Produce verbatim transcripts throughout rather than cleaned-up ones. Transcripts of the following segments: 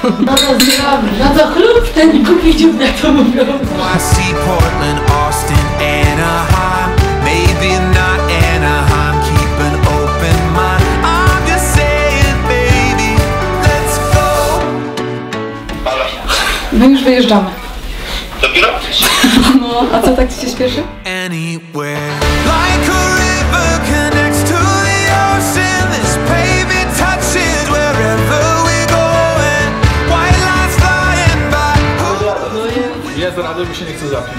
No to zrobisz, no to chlub ten kupi dziób, jak to mówią. My już wyjeżdżamy. Dopiero? No, a co tak ci się śpieszy? Jest rady, mi się nie chce zapić.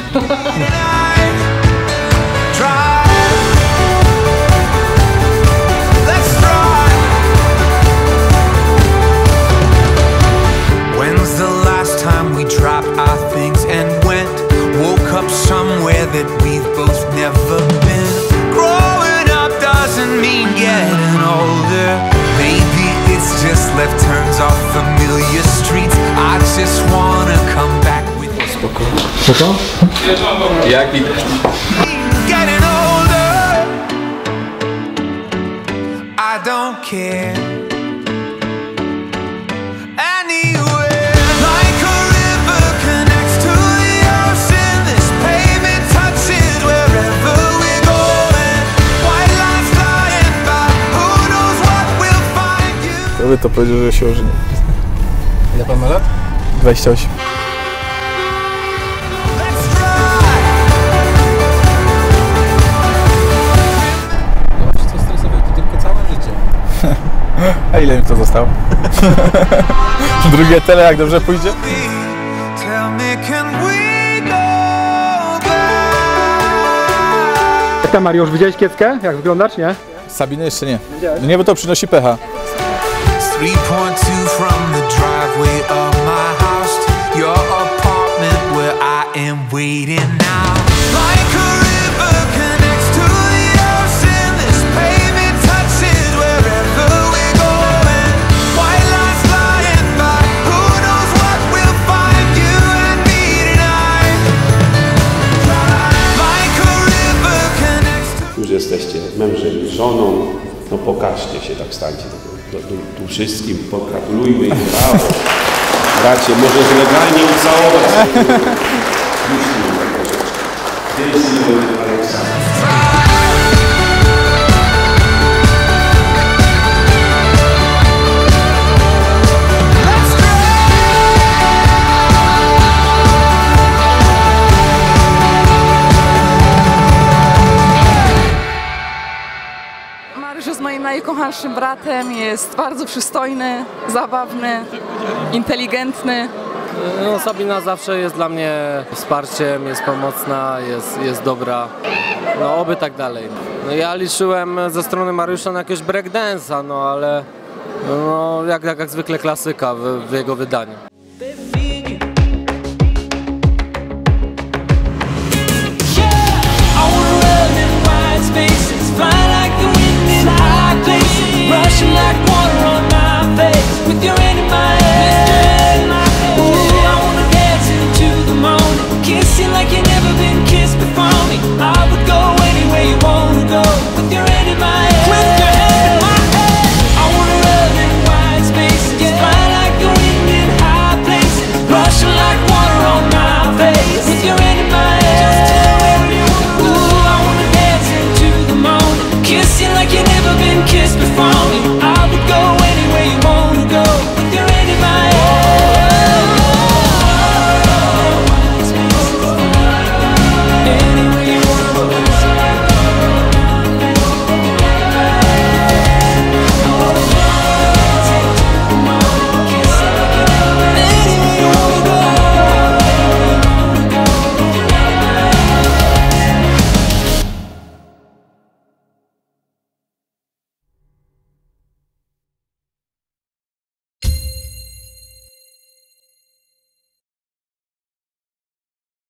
When's the last time we dropped our things and went? Woke up somewhere that we've both never been. Growing up doesn't mean getting older. Maybe it's just left turns off familiar streets. I just wanna come back with you. Spoko. Spoko? Jak widać. Getting older, I don't care. Kto by to powiedział, że się ożeni? Ile pan ma lat? dwadzieścia osiem. Nie ma się co stresować, to tylko całe życie. A ile mi to zostało? Drugie tele, jak dobrze pójdzie? Jak tam, Mariusz, widziałeś Kieckę? Jak wygląda, czy nie? Sabiny jeszcze nie. No nie, bo to przynosi pecha. three point two from the driveway of my house to your apartment where I am waiting now. Like a river connects to the ocean, this pavement touches wherever we're going. White lines flying by, who knows what we'll find, you and me tonight. Like a river connects to... Już jesteście mężem i żoną, no pokażcie się, tak stańcie tu, tu, tu wszystkim, pogratulujmy im, brawo. Bracie, możesz legalnie ucałować. Myślimy taką rzecz. Dzięki, Aleksandra. Mariusz jest moim najkochańszym bratem, jest bardzo przystojny, zabawny, inteligentny. No, Sabina zawsze jest dla mnie wsparciem, jest pomocna, jest, jest dobra. No oby tak dalej. No, ja liczyłem ze strony Mariusza na jakiegoś breakdance'a, no ale no, jak, jak, jak zwykle klasyka w, w jego wydaniu. Rushing like water on my face, with your hand in my head. Ooh, I wanna dance into the morning, kiss you like you've never been kissed before me. I would go anywhere you wanna go, with your hand in my head. With your hand in my head. I wanna run in wide spaces, yeah. Fly like the wind in high places. Rushing like water on my face, with your hand in my head. Ooh, I wanna dance into the morning, kiss you like you've never been kissed before me.